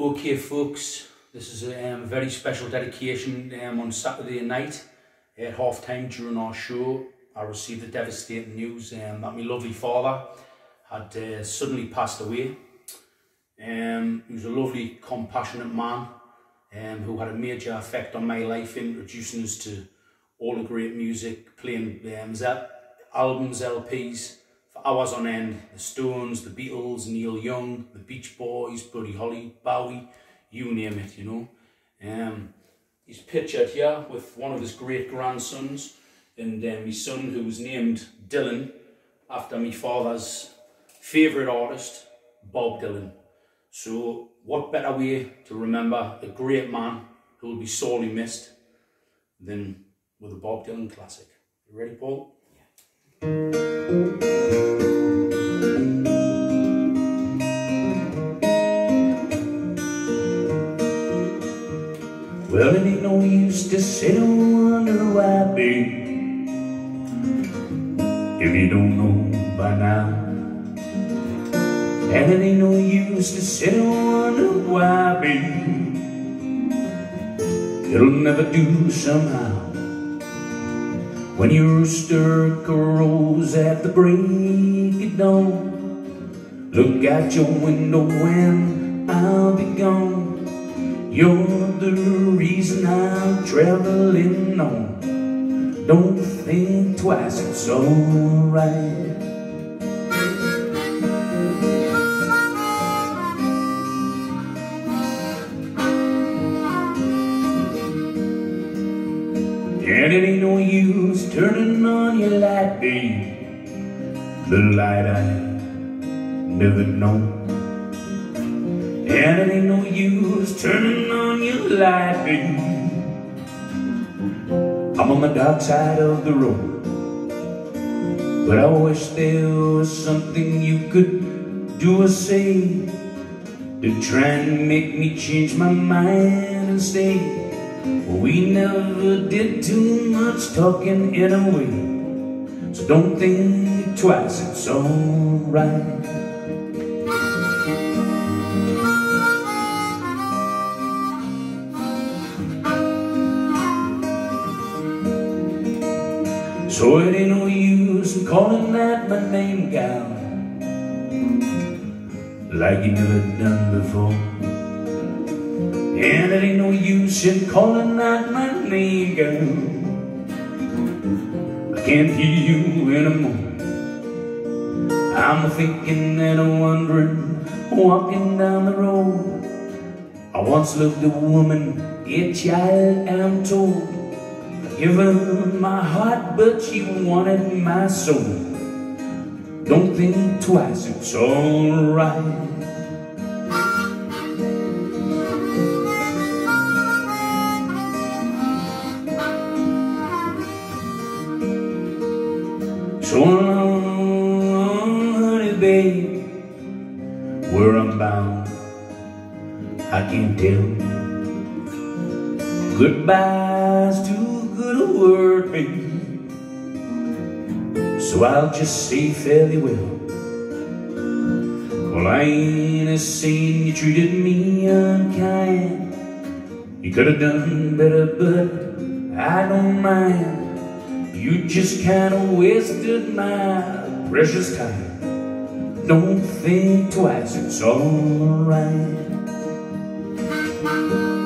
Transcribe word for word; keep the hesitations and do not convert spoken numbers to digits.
Okay folks, this is a um, very special dedication um, on Saturday night at half time during our show. I received the devastating news um, that my lovely father had uh, suddenly passed away. Um, he was a lovely, compassionate man um, who had a major effect on my life, introducing us to all the great music, playing um, albums, L Ps for hours on end. The Stones, the Beatles, Neil Young, the Beach Boys, Buddy Holly, Bowie, you name it, you know. Um, he's pictured here with one of his great grandsons, and um, my son, who was named Dylan after my father's favourite artist, Bob Dylan. So what better way to remember a great man who will be sorely missed than with a Bob Dylan classic. You ready, Paul? Yeah. Well, it ain't no use to sit and wonder why, babe, if you don't know by now. And it ain't no use to sit and wonder why, babe, it'll never do somehow. When your rooster crows at the break of dawn, look out your window when I'll be gone. You're the reason I'm traveling on. Don't think twice, it's alright. And it ain't no use turning on your light, babe, the light I never known. And it ain't no use turning on your light, babe, I'm on the dark side of the road. But I wish there was something you could do or say to try and make me change my mind and stay. We never did too much talking anyway, so don't think twice, it's alright. So it ain't no use in calling out my name, gal, like you never done before. And it ain't no use in calling out my name, girl, I can't hear you anymore. I'm thinking and I'm wondering, walking down the road. I once loved a woman, a child, and I'm told I gave her my heart, but she wanted my soul. Don't think twice, it's alright. So long, honey, babe, where I'm bound, I can't tell. Goodbye's too good a word, babe, so I'll just say fairly well. Well, I ain't a saying you treated me unkind. You could have done better, but I don't mind. You just kinda wasted my precious time. Don't think twice, it's alright.